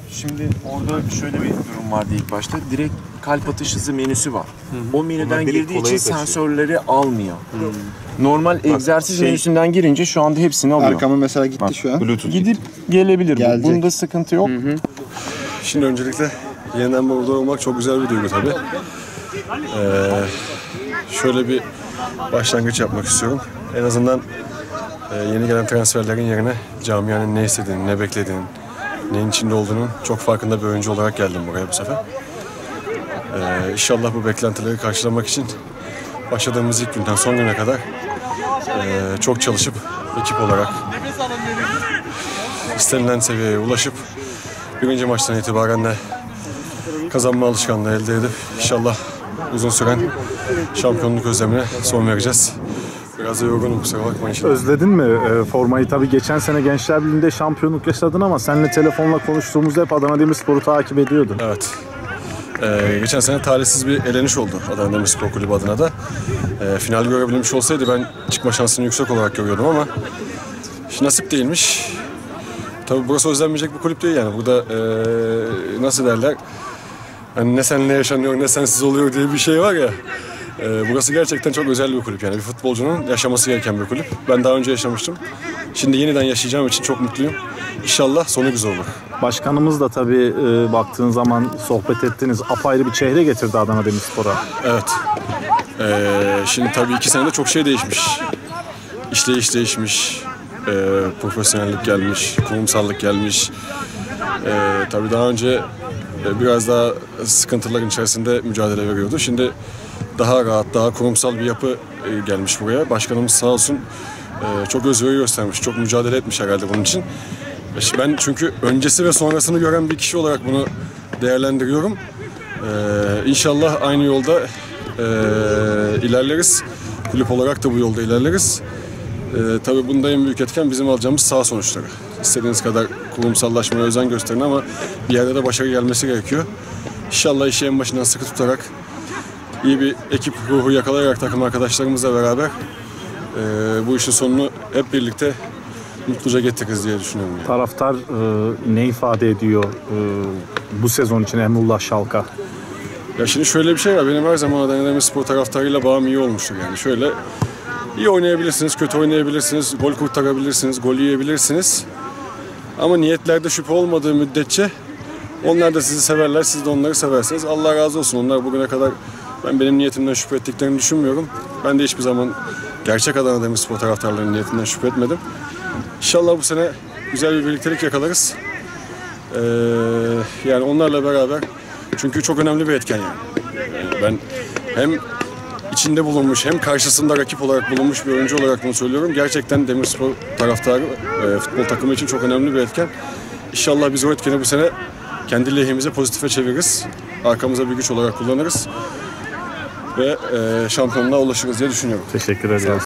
Şimdi orada şöyle bir durum vardı ilk başta. Direkt kalp atış hızı menüsü var. O menüden girdiği için sensörleri almıyor. Normal egzersiz menüsünden girince şu anda hepsini alıyor. Arkama mesela gitti şu an. Bluetooth gidip gelebilir. Gelecek. Bunda sıkıntı yok. Şimdi öncelikle yeniden burada olmak çok güzel bir duygu tabii. Şöyle bir başlangıç yapmak istiyorum. En azından yeni gelen transferlerin yerine camianın ne istediğini, ne beklediğini, neyin içinde olduğunun çok farkında bir oyuncu olarak geldim buraya bu sefer. İnşallah bu beklentileri karşılamak için başladığımız ilk günden son güne kadar çok çalışıp ekip olarak istenilen seviyeye ulaşıp birinci maçtan itibaren de kazanma alışkanlığı elde edip inşallah uzun süren şampiyonluk özlemine son vereceğiz. Biraz da yorgunum, kusura bakmayın. Özledin mi formayı? Tabii geçen sene Gençler Birliği'nde şampiyonluk yaşadın ama seninle telefonla konuştuğumuzda hep Adana Demirspor'u takip ediyordun. Evet. Geçen sene talihsiz bir eleniş oldu Adana Demirspor Kulübü adına da. Final görebilmiş olsaydı ben çıkma şansını yüksek olarak görüyordum ama nasip değilmiş. Tabii burası özlenmeyecek bir kulüp değil yani. Burada nasıl derler? Yani ne seninle yaşanıyor ne sensiz oluyor diye bir şey var ya. Burası gerçekten çok özel bir kulüp yani bir futbolcunun yaşaması gereken bir kulüp. Ben daha önce yaşamıştım. Şimdi yeniden yaşayacağım için çok mutluyum. İnşallah sonu güzel olur. Başkanımız da tabii baktığın zaman sohbet ettiniz. Apayrı bir çehre getirdi Adana Demirspor'a. Evet. Şimdi tabii 2 senede çok şey değişmiş. İşleyiş değişmiş. Profesyonellik gelmiş. Kurumsallık gelmiş. Tabii daha önce biraz daha sıkıntıların içerisinde mücadele veriyordu. Şimdi daha rahat, daha kurumsal bir yapı gelmiş buraya. Başkanımız sağ olsun çok özveri göstermiş, çok mücadele etmiş herhalde bunun için. Ben çünkü öncesi ve sonrasını gören bir kişi olarak bunu değerlendiriyorum. İnşallah aynı yolda ilerleriz. Kulüp olarak da bu yolda ilerleriz. Tabii bunda en büyük etken bizim alacağımız saha sonuçları. İstediğiniz kadar kurumsallaşmaya özen gösterin ama bir yerde de başarı gelmesi gerekiyor. İnşallah işi en başından sıkı tutarak, iyi bir ekip ruhu yakalayarak takım arkadaşlarımızla beraber bu işin sonunu hep birlikte mutluca getiririz diye düşünüyorum. Yani. Taraftar ne ifade ediyor bu sezon için Emrullah Şalk'a? Ya şimdi şöyle bir şey var. Benim her zaman Adana Demirspor taraftarıyla bağım iyi olmuştur. Yani şöyle iyi oynayabilirsiniz, kötü oynayabilirsiniz, gol kurtarabilirsiniz, gol yiyebilirsiniz. Ama niyetlerde şüphe olmadığı müddetçe onlar da sizi severler, siz de onları seversiniz. Allah razı olsun. Onlar bugüne kadar benim niyetimden şüphe ettiklerini düşünmüyorum. Ben de hiçbir zaman gerçek Adana Demirspor taraftarlarının niyetinden şüphe etmedim. İnşallah bu sene güzel bir birliktelik yakalarız. Yani onlarla beraber, çünkü çok önemli bir etken yani. Ben hem içinde bulunmuş hem karşısında rakip olarak bulunmuş bir oyuncu olarak bunu söylüyorum. Gerçekten Demirspor taraftarı futbol takımı için çok önemli bir etken. İnşallah biz o etkeni bu sene kendi lehimize, pozitife çeviririz. Arkamıza bir güç olarak kullanırız. Ve şampiyonluğa ulaşırız diye düşünüyorum. Teşekkür ederim.